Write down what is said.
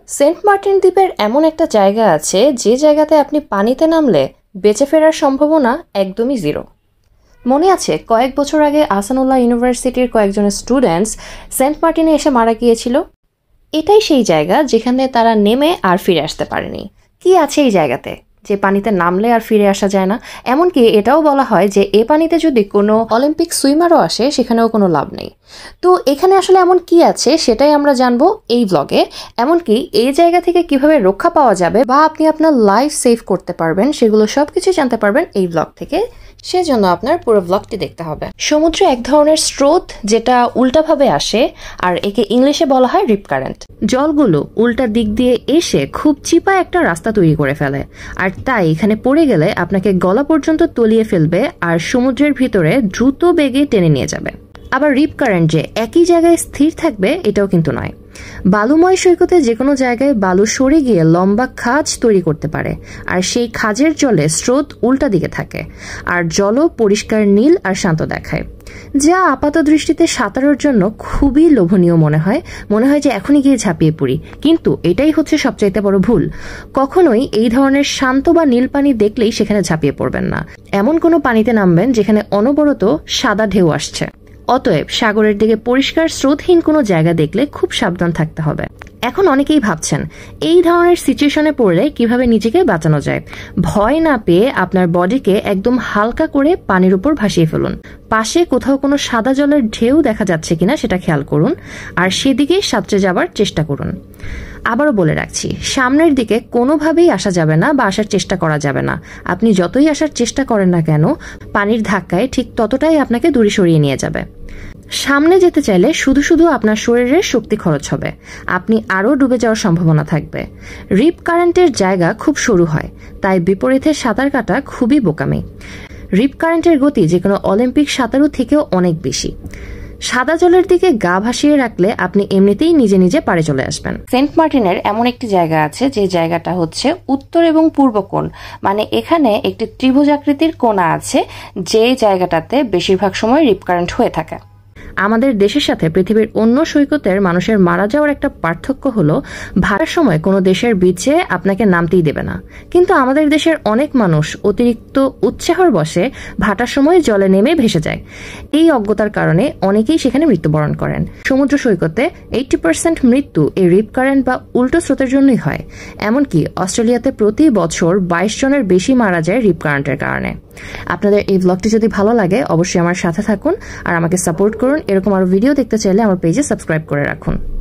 Saint Martin দ্বীপের এমন একটা জায়গা আছে যে জায়গাতে আপনি পানিতে নামলে বেঁচে ফেরার সম্ভাবনা একদমই জিরো। মনে আছে কয়েক বছর আগে আহসানুল্লাহ ইউনিভার্সিটির কয়েকজন স্টুডেন্টস সেন্ট মার্টিনে এসে মারা গিয়েছিল। এটাই সেই জায়গা যেখানে তারা নেমে আর ফিরে আসতে পারেনি। কি আছে এই জায়গাতে যে পানিতে নামলে আর ফিরে আসা যায় না? এমনকি এটাও বলা হয় যে এ পানিতে যদি কোনো অলিম্পিক সুইমারও আসে সেখানেও কোনো লাভ নেই। তো এখানে আসলে এমন কি আছে সেটাই আমরা জানবো এই ব্লগে। এমনকি এই জায়গা থেকে কিভাবে রক্ষা পাওয়া যাবে বা আপনি আপনার লাইফ সেভ করতে পারবেন সেগুলো সব কিছু জানতে পারবেন এই ব্লগ থেকে। সেজন্য আপনার পুরো ব্লগটি দেখতে হবে। সমুদ্রে এক ধরনের স্রোত যেটা উল্টাভাবে আসে, আর একে ইংলিশে বলা হয় রিপ কারেন্ট। জলগুলো উল্টা দিক দিয়ে এসে খুব চিপা একটা রাস্তা তৈরি করে ফেলে, আর তাই এখানে পড়ে গেলে আপনাকে গলা পর্যন্ত তলিয়ে ফেলবে আর সমুদ্রের ভিতরে দ্রুত বেগে টেনে নিয়ে যাবে। আবার রিপ কারেন্ট যে একই জায়গায় স্থির থাকবে এটাও কিন্তু নয়। বালুময় সৈকতে যে কোনো জায়গায় বালু সরে গিয়ে লম্বা খাঁজ তৈরি করতে পারে, আর সেই খাঁজের জলে স্রোত উল্টা দিকে থাকে, আর জলও পরিষ্কার নীল আর শান্ত দেখায়, যা আপাত দৃষ্টিতে সাঁতারের জন্য খুবই লোভনীয় মনে হয় যে এখনই গিয়ে ঝাঁপিয়ে পড়ি। কিন্তু এটাই হচ্ছে সবচাইতে বড় ভুল। কখনোই এই ধরনের শান্ত বা নীল পানি দেখলেই সেখানে ঝাঁপিয়ে পড়বেন না। এমন কোনো পানিতে নামবেন যেখানে অনবরত সাদা ঢেউ আসছে। অতএব সাগরের দিকে পরিষ্কার স্রোতহীন কোনো জায়গা দেখলে খুব সাবধান থাকতে হবে। এখন অনেকেই ভাবছেন এই ধরনের সিচুয়েশনে পড়লে কিভাবে নিজেকে বাঁচানো যায়। ভয় না পেয়ে আপনার বডিকে একদম হালকা করে পানির উপর ভাসিয়ে ফেলুন। পাশে কোথাও কোনো সাদা জলের ঢেউ দেখা যাচ্ছে কিনা সেটা খেয়াল করুন, আর সেদিকেই সাঁতরে যাবার চেষ্টা করুন। আবারও বলে রাখছি, সামনের দিকে কোনোভাবেই আসা যাবে না বা আসার চেষ্টা করা যাবে না। আপনি যতই আসার চেষ্টা করেন না কেন, পানির ধাক্কায় ঠিক ততটাই আপনাকে দূরে সরিয়ে নিয়ে যাবে। সামনে যেতে চাইলে শুধু শুধু আপনার শরীরের শক্তি খরচ হবে, আপনি আরও ডুবে যাওয়ার সম্ভাবনা থাকবে। রিপ কারেন্টের জায়গা খুব সরু হয়, তাই বিপরীতে সাঁতার কাটা খুবই বোকামি। রিপ কারেন্টের গতি যে কোনো অলিম্পিক সাঁতারু থেকেও অনেক বেশি। সাদা জলের দিকে গা ভাসিয়ে রাখলে আপনি এমনিতেই নিজে নিজে পাড়ে চলে আসবেন। সেন্ট মার্টিনের এমন একটি জায়গা আছে যে জায়গাটা হচ্ছে উত্তর এবং পূর্ব কোণ, মানে এখানে একটি ত্রিভুজাকৃতির কোণা আছে যে জায়গাটাতে বেশিরভাগ সময় রিপ কারেন্ট হয়ে থাকে। আমাদের দেশের সাথে পৃথিবীর অন্য সৈকতের মানুষের মারা যাওয়ার একটা পার্থক্য হলো ভাটার সময় কোনো দেশের বিচে আপনাকে নামতেই দেবে না, কিন্তু আমাদের দেশের অনেক মানুষ অতিরিক্ত উৎসাহর বশে ভাটার সময় জলে নেমে ভেসে যায়। এই অজ্ঞতার কারণে অনেকেই সেখানে মৃত্যুবরণ করেন। সমুদ্র সৈকতে 80% মৃত্যু এই রিপ কারেন্ট বা উল্টো স্রোতের জন্যই হয়। এমনকি অস্ট্রেলিয়াতে প্রতি বছর 22 জনের বেশি মারা যায় রিপ কারেন্টের কারণে। আপনাদের এই ব্লগটি যদি ভালো লাগে অবশ্যই আমার সাথে থাকুন আর আমাকে সাপোর্ট করুন। এরকম আরো ভিডিও দেখতে চাইলে আমার পেজে সাবস্ক্রাইব করে রাখুন।